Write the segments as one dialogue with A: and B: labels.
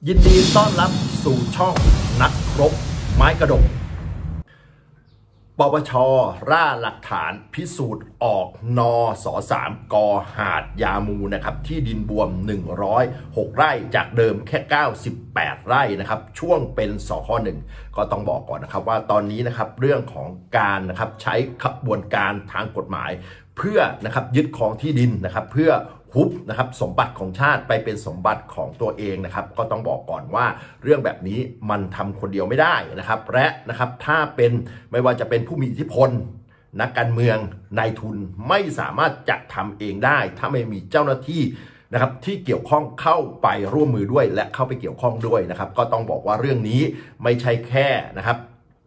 A: ยินดีต้อนรับสู่ช่องนักรบไม้กระดกปปช.ร่าหลักฐานพิสูจน์ออกนส3กหาดยามูนะครับที่ดินบวม106 ไร่จากเดิมแค่98 ไร่นะครับช่วงเป็นสค1ก็ต้องบอกก่อนนะครับว่าตอนนี้นะครับเรื่องของการนะครับใช้ขบวนการทางกฎหมายเพื่อนะครับยึดครองที่ดินนะครับเพื่อฮุบนะครับสมบัติของชาติไปเป็นสมบัติของตัวเองนะครับก็ต้องบอกก่อนว่าเรื่องแบบนี้มันทำคนเดียวไม่ได้นะครับและนะครับถ้าเป็นไม่ว่าจะเป็นผู้มีอิทธิพลนักการเมืองนายทุนไม่สามารถจะทำเองได้ถ้าไม่มีเจ้าหน้าที่นะครับที่เกี่ยวข้องเข้าไปร่วมมือด้วยและเข้าไปเกี่ยวข้องด้วยนะครับก็ต้องบอกว่าเรื่องนี้ไม่ใช่แค่นะครับ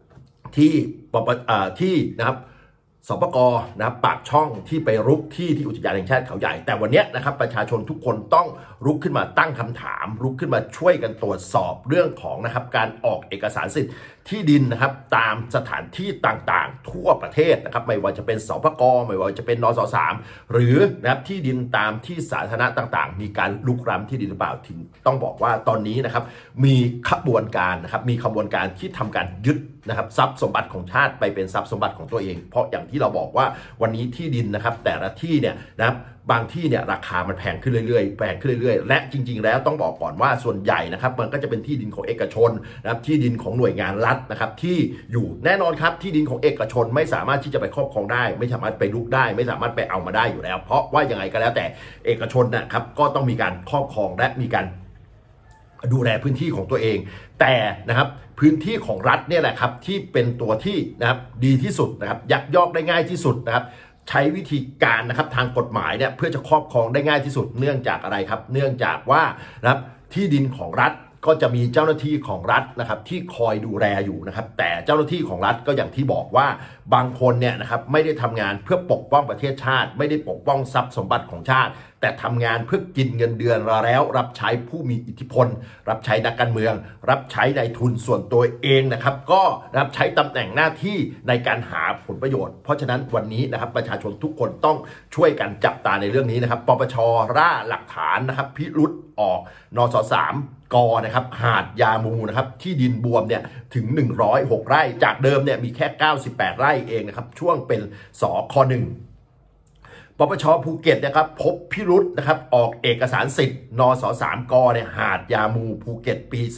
A: ที่นะครับสปก.นะครับปากช่องที่ไปรุกที่อุทยานแห่งชาติเขาใหญ่แต่วันนี้นะครับประชาชนทุกคนต้องลุกขึ้นมาตั้งคำถามลุกขึ้นมาช่วยกันตรวจสอบเรื่องของนะครับการออกเอกสารสิทธิ์ที่ดินนะครับตามสถานที่ต่างๆทั่วประเทศนะครับไม่ว่าจะเป็นสปก.ไม่ว่าจะเป็นนส3หรือนะครับที่ดินตามที่สาธารณะต่างๆมีการลุกล้ำที่ดินหรือเปล่าถึงต้องบอกว่าตอนนี้นะครับมีขบวนการนะครับมีขบวนการที่ทำการยึดนะครับทรัพย์สมบัติของชาติไปเป็นทรัพย์สมบัติของตัวเองเพราะอย่างที่เราบอกว่าวันนี้ที่ดินนะครับแต่ละที่เนี่ยนะครับบางที่เนี่ยราคามันแพงขึ้นเรื่อยๆแพงขึ้นเรื่อยๆและจริงๆแล้วต้องบอกก่อนว่าส่วนใหญ่นะครับมันก็จะเป็นที่ดินของเอกชนนะครับที่ดินของหน่วยงานรัฐนะครับที่อยู่แน่นอนครับที่ดินของเอกชนไม่สามารถที่จะไปครอบครองได้ไม่สามารถไปลุกได้ไม่สามารถไปเอามาได้อยู่แล้วเพราะว่ายังไงก็แล้วแต่เอกชนนะครับก็ต้องมีการครอบครองและมีการดูแลพื้นที่ของตัวเองแต่นะครับพื้นที่ของรัฐเนี่ยแหละครับที่เป็นตัวที่นะครับดีที่สุดนะครับยักยอกได้ง่ายที่สุดนะครับใช้วิธีการนะครับทางกฎหมายเนี่ยเพื่อจะครอบครองได้ง่ายที่สุดเนื่องจากอะไรครับเนื่องจากว่านะครับที่ดินของรัฐก็จะมีเจ้าหน้าที่ของรัฐนะครับที่คอยดูแลอยู่นะครับแต่เจ้าหน้าที่ของรัฐก็อย่างที่บอกว่าบางคนเนี่ยนะครับไม่ได้ทำงานเพื่อปกป้องประเทศชาติไม่ได้ปกป้องทรัพย์สมบัติของชาติแต่ทำงานเพื่อกินเงินเดือนแล้วรับใช้ผู้มีอิทธิพลรับใช้นักการเมืองรับใช้นายทุนส่วนตัวเองนะครับก็รับใช้ตำแหน่งหน้าที่ในการหาผลประโยชน์เพราะฉะนั้นวันนี้นะครับประชาชนทุกคนต้องช่วยกันจับตาในเรื่องนี้นะครับปปช.ร่าหลักฐานนะครับพิรุธออกนส3กนะครับหาดยามูนะครับที่ดินบวมเนี่ยถึง106 ไร่จากเดิมเนี่ยมีแค่98 ไร่เองนะครับช่วงเป็นสค1ปปช.ภูเก็ตนะครับพบพิรุธนะครับออกเอกสารสิทธิ์นส3กเนี่ยหาดยามูภูเก็ตปี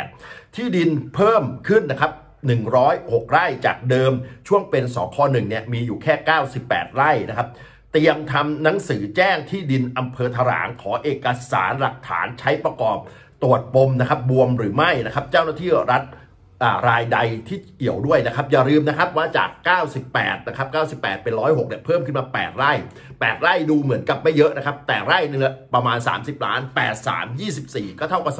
A: 48ที่ดินเพิ่มขึ้นนะครับ106 ไร่จากเดิมช่วงเป็นสค1เนี่ยมีอยู่แค่98 ไร่นะครับเตรียมทำหนังสือแจ้งที่ดินอำเภอถลางขอเอกสารหลักฐานใช้ประกอบตรวจปมนะครับบวมหรือไม่นะครับเจ้าหน้าที่รัฐรายใดที่เกี่ยวด้วยนะครับอย่าลืมนะครับว่าจาก98นะครับ98เป็น106เนี่ยเพิ่มขึ้นมา8 ไร่8 ไร่ดูเหมือนกับไม่เยอะนะครับแต่ไร่นึงประมาณ30 ล้าน8 3 24ก็เท่ากับ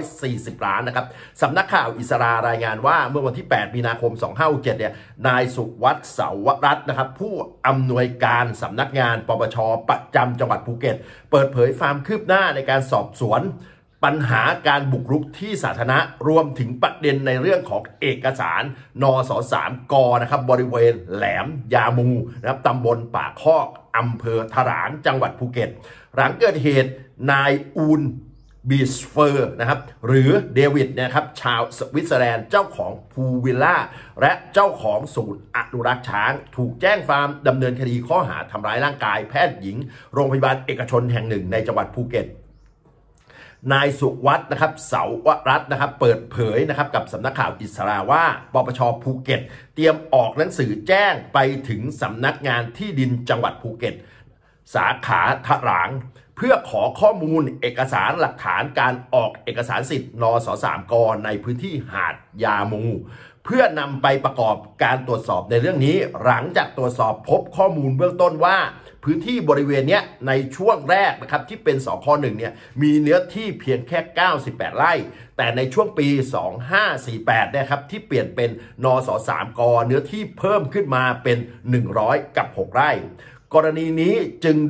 A: 240 ล้านนะครับสำนักข่าวอิสรารายงานว่าเมื่อวันที่8 มีนาคม 2567เนี่ยนายสุวัฒน์เสาวรัตน์นะครับผู้อำนวยการสำนักงานปปช.ประจำจังหวัดภูเก็ตเปิดเผยความคืบหน้าในการสอบสวนปัญหาการบุกรุกที่สาธารณะรวมถึงประเด็นในเรื่องของเอกสารนส3กนะครับบริเวณแหลมยามูนะครับตำบลป่าคอกอำเภอถลางจังหวัดภูเก็ตหลังเกิดเหตุนายอูนบีสเฟอร์นะครับหรือเดวิดนะครับชาวสวิตเซอร์แลนด์เจ้าของพูลวิลล่าและเจ้าของศูนย์อนุรักษ์ช้างถูกแจ้งความดำเนินคดีข้อหาทำร้ายร่างกายแพทย์หญิงโรงพยาบาลเอกชนแห่งหนึ่งในจังหวัดภูเก็ตนายสุวัฒน์นะครับเสาวรัตน์นะครับเปิดเผยนะครับกับสำนักข่าวอิสราว่าปปช.ภูเก็ตเตรียมออกหนังสือแจ้งไปถึงสำนักงานที่ดินจังหวัดภูเก็ตสาขาถลางเพื่อขอข้อมูลเอกสารหลักฐานการออกเอกสารสิทธิ์นส3กในพื้นที่หาดยามูเพื่อนำไปประกอบการตรวจสอบในเรื่องนี้หลังจากตรวจสอบพบข้อมูลเบื้องต้นว่าพื้นที่บริเวณนี้ในช่วงแรกนะครับที่เป็นสค1เนี่ยมีเนื้อที่เพียงแค่98 ไร่แต่ในช่วงปี2548นะครับที่เปลี่ยนเป็นนส3กเนื้อที่เพิ่มขึ้นมาเป็น106 ไร่กรณีนี้จึง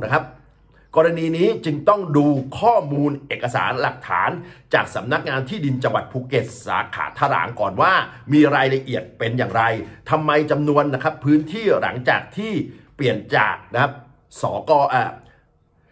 A: ต้องดูข้อมูลเอกสารหลักฐานจากสำนักงานที่ดินจังหวัดภูเก็ตสาขาถลางก่อนว่ามีรายละเอียดเป็นอย่างไรทำไมจำนวนนะครับพื้นที่หลังจากที่เปลี่ยนจากนะครับ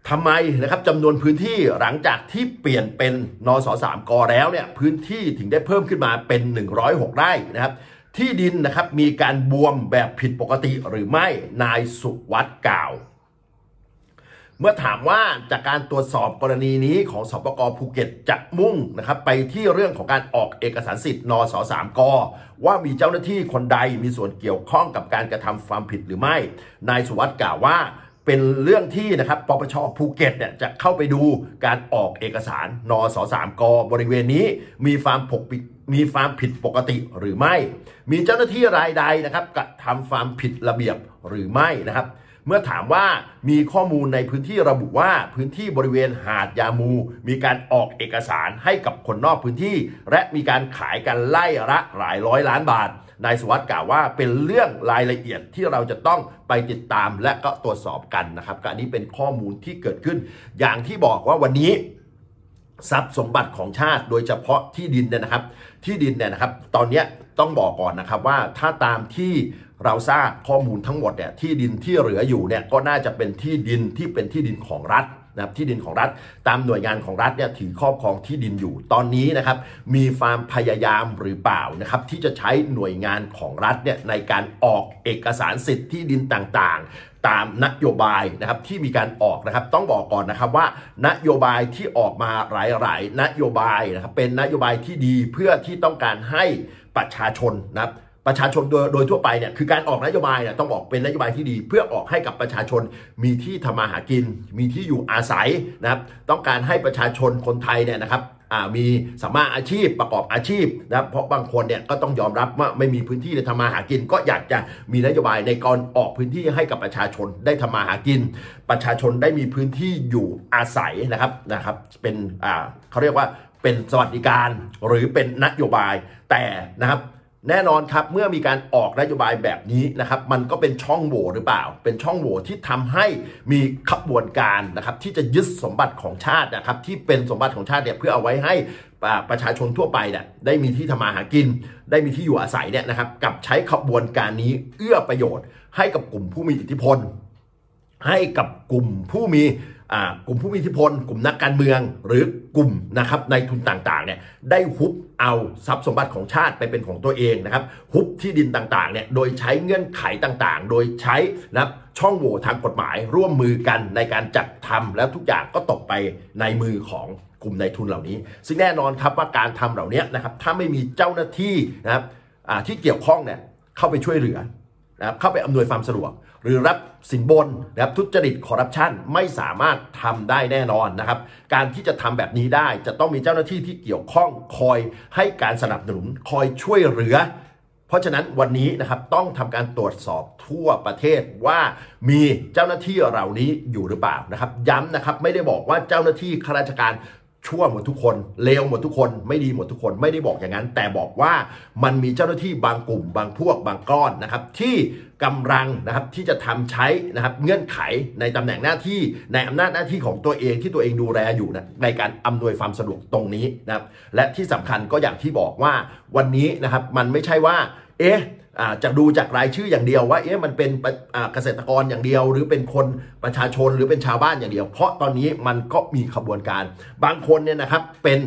A: ทำไมนะครับจำนวนพื้นที่หลังจากที่เปลี่ยนเป็นนส3 กแล้วเนี่ยพื้นที่ถึงได้เพิ่มขึ้นมาเป็น106 ไร่นะครับที่ดินนะครับมีการบวมแบบผิดปกติหรือไม่นายสุวัฒน์กล่าวเมื่อถามว่าจากการตรวจสอบกรณีนี้ของสปก.ภูเก็ตจะมุ่งนะครับไปที่เรื่องของการออกเอกสารสิทธิ์นส3 กว่ามีเจ้าหน้าที่คนใดมีส่วนเกี่ยวข้องกับการกระทำความผิดหรือไม่นายสุวัฒน์กล่าวว่าเป็นเรื่องที่นะครับปปช.ภูเก็ตเนี่ยจะเข้าไปดูการออกเอกสารนส3 กบริเวณนี้มีความผิดปกติหรือไม่มีเจ้าหน้าที่รายใดนะครับกระทำความผิดระเบียบหรือไม่นะครับเมื่อถามว่ามีข้อมูลในพื้นที่ระบุว่าพื้นที่บริเวณหาดยามูมีการออกเอกสารให้กับคนนอกพื้นที่และมีการขายกันไล่ละหลายร้อยล้านบาทนายสุวัฒน์กล่าวว่าเป็นเรื่องรายละเอียดที่เราจะต้องไปติดตามและก็ตรวจสอบกันนะครับอันนี้เป็นข้อมูลที่เกิดขึ้นอย่างที่บอกว่าวันนี้ทรัพย์สมบัติของชาติโดยเฉพาะที่ดินเนี่ยนะครับที่ดินเนี่ยนะครับตอนนี้ต้องบอกก่อนนะครับว่าถ้าตามที่เราทราบข้อมูลทั้งหมดเนี่ยที่ดินที่เหลืออยู่เนี่ยก็น่าจะเป็นที่ดินที่เป็นที่ดินของรัฐนะครับที่ดินของรัฐตามหน่วยงานของรัฐเนี่ยถือครอบครองที่ดินอยู่ตอนนี้นะครับมีความพยายามหรือเปล่านะครับที่จะใช้หน่วยงานของรัฐเนี่ยในการออกเอกสารสิทธิ์ที่ดินต่างๆตามนโยบายนะครับที่มีการออกนะครับต้องบอกก่อนนะครับว่านโยบายที่ออกมาหลายๆนโยบายนะครับเป็นนโยบายที่ดีเพื่อที่ต้องการให้ประชาชนนะครับประชาชนโดยทั่วไปเนี่ยคือการออกนโยบายเนี่ยต้องบอกเป็นนโยบายที่ดีเพื่อออกให้กับประชาชนมีที่ทำมาหากินมีที่อยู่อาศัยนะครับต้องการให้ประชาชนคนไทยเนี่ยนะครับมีสามารถอาชีพประกอบอาชีพนะเพราะบางคนเนี่ยก็ต้องยอมรับว่าไม่มีพื้นที่ในทำมาหากินก็อยากจะมีนโยบายในการออกพื้นที่ให้กับประชาชนได้ทำมาหากินประชาชนได้มีพื้นที่อยู่อาศัยนะครับเป็นเขาเรียกว่าเป็นสวัสดิการหรือเป็นนโยบายแต่นะครับแน่นอนครับเมื่อมีการออกนโยบายแบบนี้นะครับมันก็เป็นช่องโหว่หรือเปล่าเป็นช่องโหว่ที่ทำให้มีขบวนการนะครับที่จะยึดสมบัติของชาตินะครับที่เป็นสมบัติของชาติเนี่ยเพื่อเอาไว้ให้ประชาชนทั่วไปเนี่ยได้มีที่ทำมาหากินได้มีที่อยู่อาศัยเนี่ยนะครับกับใช้ขบวนการนี้เอื้อประโยชน์ให้กับกลุ่มผู้มีอิทธิพลให้กับกลุ่มผู้มีอิทธิพลกลุ่มนักการเมืองหรือกลุ่มนะครับในทุนต่างๆเนี่ยได้ฮุบเอาทรัพย์สมบัติของชาติไปเป็นของตัวเองนะครับฮุบที่ดินต่างๆเนี่ยโดยใช้เงื่อนไขต่างๆโดยใช้นะครับช่องโหว่ทางกฎหมายร่วมมือกันในการจัดทำแล้วทุกอย่างก็ตกไปในมือของกลุ่มนายทุนเหล่านี้ซึ่งแน่นอนครับว่าการทำเหล่านี้นะครับถ้าไม่มีเจ้าหน้าที่นะครับที่เกี่ยวข้องเนี่ยเข้าไปช่วยเหลือนะครับเข้าไปอำนวยความสะดวกหรือรับสินบนนะครับทุจริตคอร์รัปชันไม่สามารถทำได้แน่นอนนะครับการที่จะทำแบบนี้ได้จะต้องมีเจ้าหน้าที่ที่เกี่ยวข้องคอยให้การสนับสนุนคอยช่วยเหลือเพราะฉะนั้นวันนี้นะครับต้องทำการตรวจสอบทั่วประเทศว่ามีเจ้าหน้าที่เหล่านี้อยู่หรือเปล่านะครับย้ำนะครับไม่ได้บอกว่าเจ้าหน้าที่ข้าราชการชั่วหมดทุกคนเลวหมดทุกคนไม่ดีหมดทุกคนไม่ได้บอกอย่างนั้นแต่บอกว่ามันมีเจ้าหน้าที่บางกลุ่มบางพวกบางก้อนนะครับที่กำลังนะครับที่จะทำใช้นะครับเงื่อนไขในตำแหน่งหน้าที่ในอำนาจหน้าที่ของตัวเองที่ตัวเองดูแลอยู่นะในการอำนวยความสะดวกตรงนี้นะครับและที่สำคัญก็อย่างที่บอกว่าวันนี้นะครับมันไม่ใช่ว่าจะดูจากรายชื่ออย่างเดียวว่ามันเป็นเกษตรกรอย่างเดียวหรือเป็นคนประชาชนหรือเป็นชาวบ้านอย่างเดียวเพราะตอนนี้มันก็มีขบวนการบางคนเนี่ยนะครับ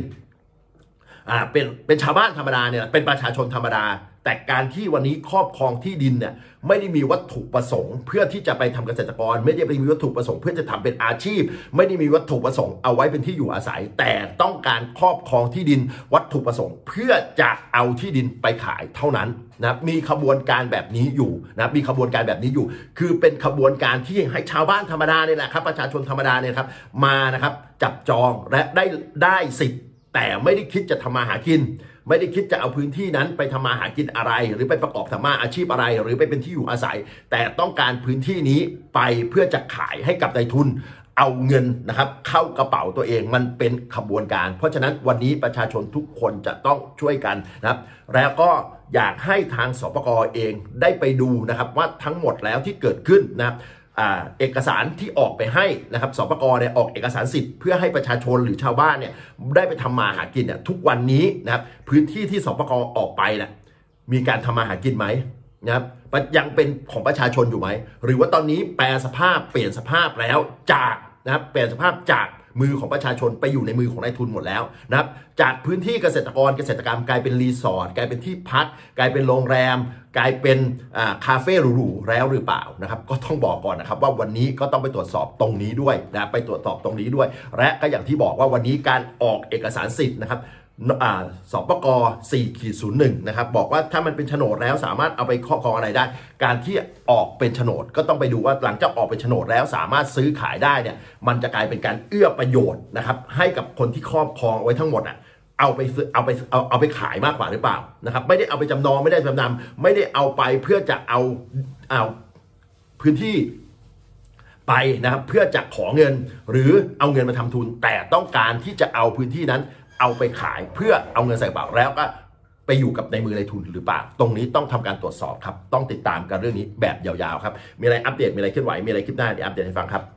A: เป็นชาวบ้านธรรมดาเนี่ยเป็นประชาชนธรรมดาแต่การที่วันนี้ครอบครองที่ดินเนี่ยไม่ได้มีวัตถุประสงค์เพื่อที่จะไปทำเกษตรกรไม่ได้มีวัตถุประสงค์เพื่อจะทำเป็นอาชีพไม่ได้มีวัตถุประสงค์เอาไว้เป็นที่อยู่อาศัยแต่ต้องการครอบครองที่ดินวัตถุประสงค์เพื่อจะเอาที่ดินไปขายเท่านั้นนะมีขบวนการแบบนี้อยู่นะมีขบวนการแบบนี้อยู่คือเป็นขบวนการที่ให้ชาวบ้านธรรมดาเนี่ยแหละครับประชาชนธรรมดาเนี่ยครับมานะครับจับจองและได้สิทธิ์แต่ไม่ได้คิดจะทำมาหากินไม่ได้คิดจะเอาพื้นที่นั้นไปทำมาหากินอะไรหรือไปประกอบทำมาอาชีพอะไรหรือไปเป็นที่อยู่อาศัยแต่ต้องการพื้นที่นี้ไปเพื่อจะขายให้กับนายทุนเอาเงินนะครับเข้ากระเป๋าตัวเองมันเป็นขบวนการเพราะฉะนั้นวันนี้ประชาชนทุกคนจะต้องช่วยกันนะครับแล้วก็อยากให้ทางสปก.เองได้ไปดูนะครับว่าทั้งหมดแล้วที่เกิดขึ้นนะครับเอกสารที่ออกไปให้นะครับสปก.เนี่ยออกเอกสารสิทธิ์เพื่อให้ประชาชนหรือชาวบ้านเนี่ยได้ไปทำมาหากินเนี่ยทุกวันนี้นะครับพื้นที่ที่สปก.ออกไปเนี่ยมีการทำมาหากินไหมนะครับยังเป็นของประชาชนอยู่ไหมหรือว่าตอนนี้แปลสภาพเปลี่ยนสภาพแล้วจากนะครับเปลี่ยนสภาพจากมือของประชาชนไปอยู่ในมือของนายทุนหมดแล้วนะครับจากพื้นที่เกษตรกรรมกลายเป็นรีสอร์ทกลายเป็นที่พักกลายเป็นโรงแรมกลายเป็นคาเฟ่หรูๆแล้วหรือเปล่านะครับก็ต้องบอกก่อนนะครับว่าวันนี้ก็ต้องไปตรวจสอบตรงนี้ด้วยนะไปตรวจสอบตรงนี้ด้วยและก็อย่างที่บอกว่าวันนี้การออกเอกสารสิทธิ์นะครับสปก4-01นะครับบอกว่าถ้ามันเป็นโฉนดแล้วสามารถเอาไปครอบครองอะไรได้การที่ออกเป็นโฉนดก็ต้องไปดูว่าหลังจากออกเป็นโฉนดแล้วสามารถซื้อขายได้เนี่ยมันจะกลายเป็นการเอื้อประโยชน์นะครับให้กับคนที่ครอบครองไว้ทั้งหมดเอาไปขายมากกว่าหรือเปล่านะครับไม่ได้เอาไปจำนองไม่ได้จำนำไม่ได้เอาไปเพื่อจะเอาพื้นที่ไปนะครับเพื่อจะขอเงินหรือเอาเงินมาทำทุนแต่ต้องการที่จะเอาพื้นที่นั้นเอาไปขายเพื่อเอาเงินใส่กระเป๋าแล้วก็ไปอยู่กับในมือนายทุนหรือเปล่าตรงนี้ต้องทำการตรวจสอบครับต้องติดตามกันเรื่องนี้แบบยาวๆครับมีอะไรอัปเดตมีอะไรเคลื่อนไหวมีอะไรคลิปหน้าเดี๋ยวอัปเดตให้ฟังครับ